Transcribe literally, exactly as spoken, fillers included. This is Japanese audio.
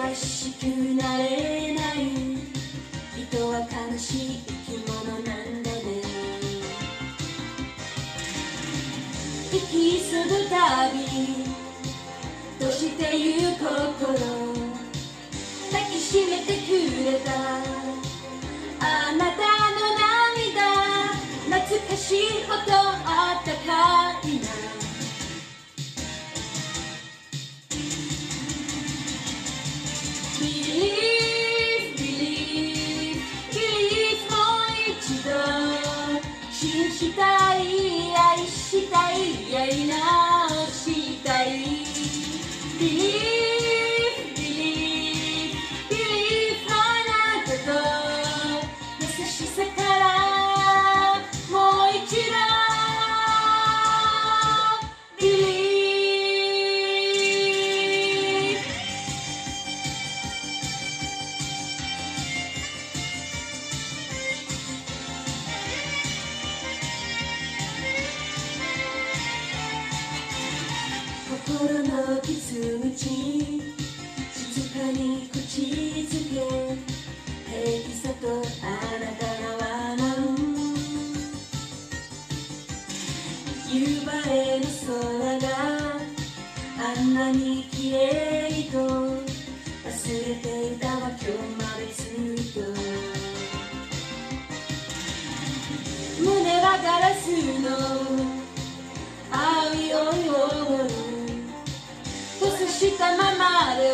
優しくなれない。人は悲しい生き物なんだね。生き急ぐたび閉じてゆく心、抱きしめてくれたあなたの涙、懐かしいほどあったかいな。Believe, believe, believe もう一度信じたい、愛したい、やり直したい。 Believe, believe, believe あなたと優しさからもう一度 Believe。心の傷口静かに口づけ、平気さとあなたが笑う。夕晴れの空があんなに綺麗と忘れていたわ今日までずっと。胸はガラスの青いおいおい閉ざしたままで